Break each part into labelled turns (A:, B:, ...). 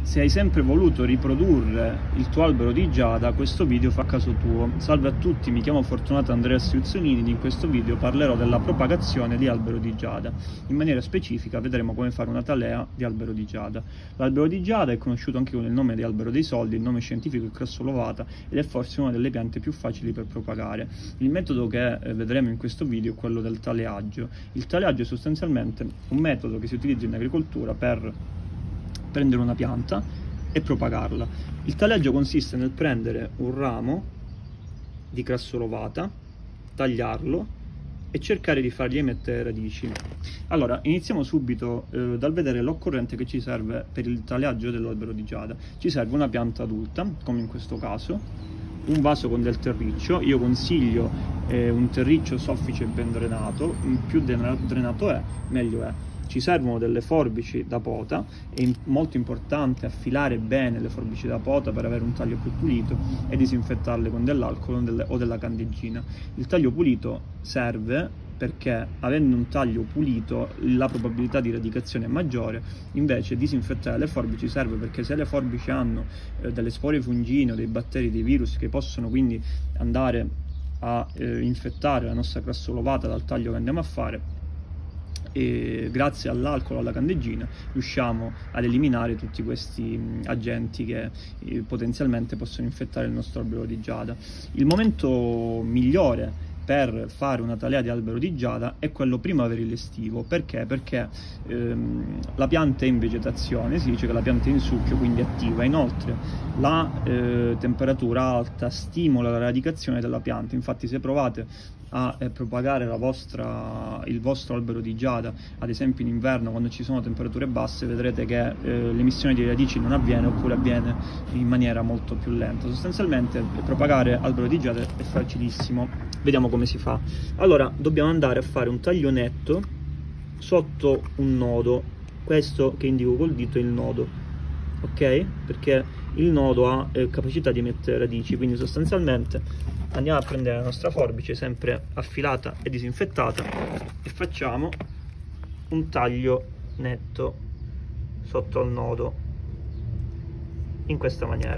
A: Se hai sempre voluto riprodurre il tuo albero di giada, questo video fa caso tuo. Salve a tutti, mi chiamo Fortunato Andrea Siuzzolini ed in questo video parlerò della propagazione di albero di giada. In maniera specifica vedremo come fare una talea di albero di giada. L'albero di giada è conosciuto anche con il nome di albero dei soldi, il nome scientifico è crassolovata ed è forse una delle piante più facili per propagare. Il metodo che vedremo in questo video è quello del taleaggio. Il taleaggio è sostanzialmente un metodo che si utilizza in agricoltura per prendere una pianta e propagarla. Il taleaggio consiste nel prendere un ramo di crassolovata, tagliarlo e cercare di fargli emettere radici. Allora, iniziamo subito dal vedere l'occorrente che ci serve per il taleaggio dell'albero di giada. Ci serve una pianta adulta, come in questo caso, un vaso con del terriccio. Io consiglio un terriccio soffice e ben drenato, più drenato è, meglio è. Ci servono delle forbici da pota, è molto importante affilare bene le forbici da pota per avere un taglio più pulito e disinfettarle con dell'alcol o della candeggina. Il taglio pulito serve perché avendo un taglio pulito la probabilità di radicazione è maggiore, invece disinfettare le forbici serve perché se le forbici hanno delle spore fungine o dei batteri, dei virus che possono quindi andare a infettare la nostra crassolovata dal taglio che andiamo a fare, e grazie all'alcol o alla candeggina riusciamo ad eliminare tutti questi agenti che potenzialmente possono infettare il nostro albero di giada. Il momento migliore per fare una talea di albero di giada è quello primaverile estivo. Perché? Perché la pianta è in vegetazione, si dice che la pianta è in succhio, quindi attiva. Inoltre la temperatura alta stimola la radicazione della pianta. Infatti se provate a propagare il vostro albero di giada, ad esempio in inverno quando ci sono temperature basse, vedrete che l'emissione di radici non avviene oppure avviene in maniera molto più lenta. Sostanzialmente propagare albero di giada è facilissimo. Vediamo come si fa. Allora dobbiamo andare a fare un taglio netto sotto un nodo, questo che indico col dito è il nodo, ok? Perché il nodo ha capacità di emettere radici, quindi sostanzialmente andiamo a prendere la nostra forbice sempre affilata e disinfettata e facciamo un taglio netto sotto al nodo in questa maniera.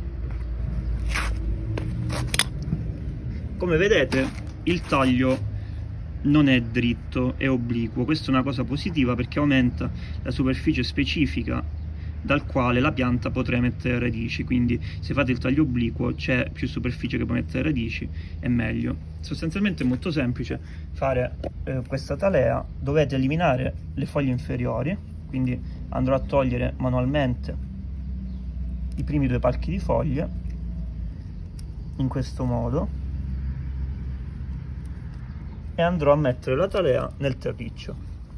A: Come vedete il taglio non è dritto, è obliquo. Questa è una cosa positiva perché aumenta la superficie specifica dal quale la pianta potrà emettere radici, quindi se fate il taglio obliquo c'è più superficie che può emettere radici, è meglio. Sostanzialmente è molto semplice fare questa talea. Dovete eliminare le foglie inferiori, quindi andrò a togliere manualmente i primi due palchi di foglie in questo modo e andrò a mettere la talea nel terriccio.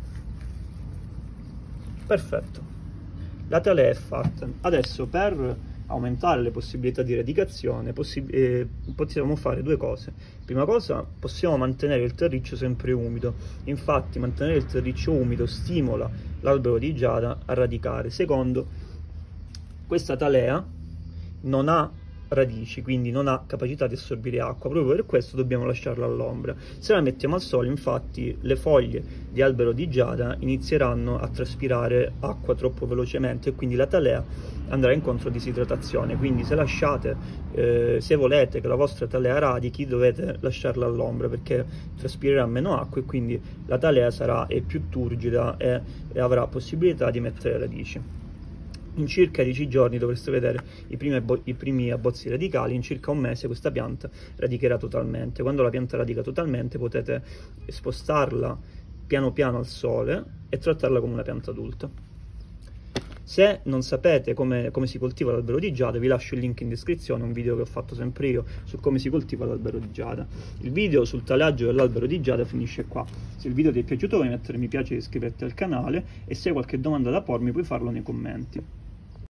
A: Perfetto. La talea è fatta. Adesso per aumentare le possibilità di radicazione possiamo fare due cose. Prima cosa, possiamo mantenere il terriccio sempre umido. Infatti mantenere il terriccio umido stimola l'albero di giada a radicare. Secondo, questa talea non ha radici, quindi non ha capacità di assorbire acqua, proprio per questo dobbiamo lasciarla all'ombra. Se la mettiamo al sole, infatti, le foglie di albero di giada inizieranno a traspirare acqua troppo velocemente e quindi la talea andrà incontro a disidratazione. Quindi se lasciate, se volete che la vostra talea radichi, dovete lasciarla all'ombra perché traspirerà meno acqua e quindi la talea sarà più turgida e avrà possibilità di mettere radici. In circa 10 giorni dovreste vedere i primi abbozzi radicali, in circa un mese questa pianta radicherà totalmente. Quando la pianta radica totalmente potete spostarla piano piano al sole e trattarla come una pianta adulta. Se non sapete come si coltiva l'albero di giada, vi lascio il link in descrizione, un video che ho fatto sempre io su come si coltiva l'albero di giada. Il video sul taleaggio dell'albero di giada finisce qua. Se il video ti è piaciuto puoi mettere mi piace e iscriverti al canale e se hai qualche domanda da pormi puoi farlo nei commenti.